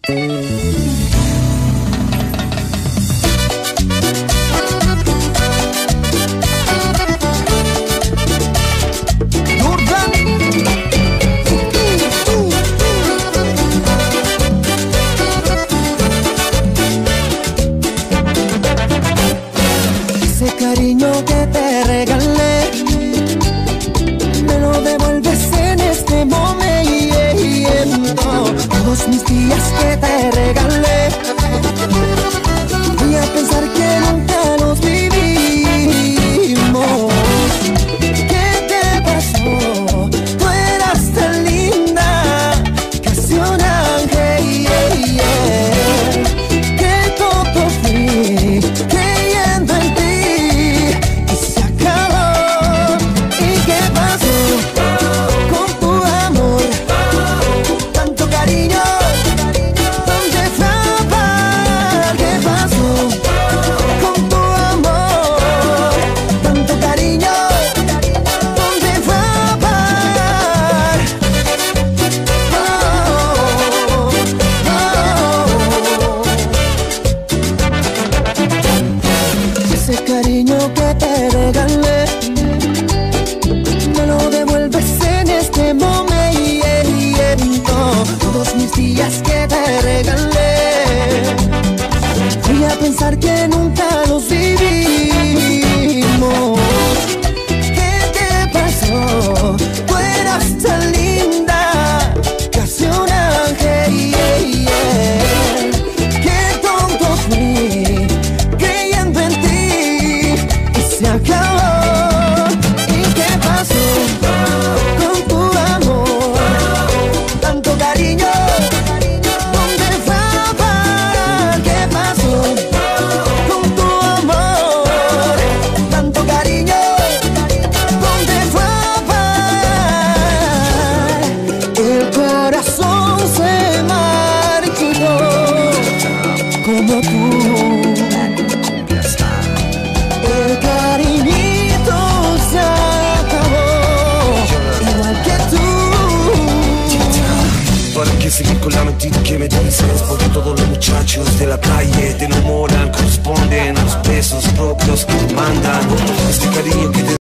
Ese cariño que te regalé, me lo devuelves en este momento. Todos mis días que te regalé, voy a pensar que nunca los vivimos. ¿Qué te pasó? Tú eras tan linda, casi un ángel. Qué tonto fui, creyendo en ti. Ese cariño que te regalé, me lo devuelves en este momento. Todos mis días que te regalé, voy a pensar que nunca los vivimos. ¿Qué te pasó? Tú eras tan linda, casi un ángel. Qué tonto fui, creyendo en ti. Se acabó. ¿Y qué pasó con tu amor? Tanto cariño, ¿dónde fue a parar? ¿Qué pasó con tu amor? Tanto cariño, ¿dónde fue a parar? El corazón se marchitó como tú. El cariñito se acabó, igual que tú. ¿Para qué seguir con la mentira que me dices? Porque todos los muchachos de la calle te enamoran, corresponden a los besos propios que mandan. Este cariño que te